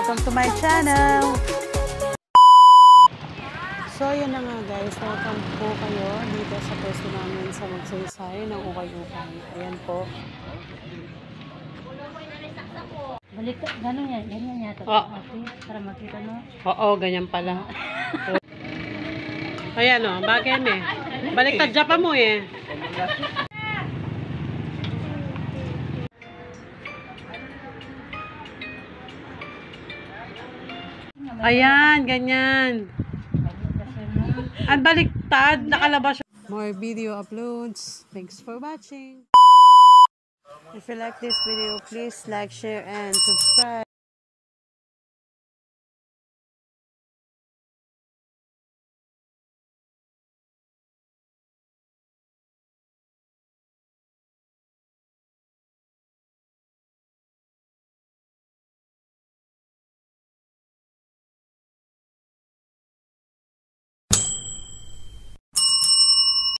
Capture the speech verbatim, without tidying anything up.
welcome to my channel. So yun na nga guys, welcome po kayo dito sa pwesto namin sa Magsaysay ng Ukay-Ukay. Ayan po. Balik ka, gano'n yan, ganyan yata. Oh. Okay, para makita no. Oo, ganyan pala. Ayan o, bagay eh. Baliktad Japan mo eh. Ayan, ganyan. Ang baliktad, nakalabas. More video uploads. Thanks for watching. If you like this video, please like, share, and subscribe.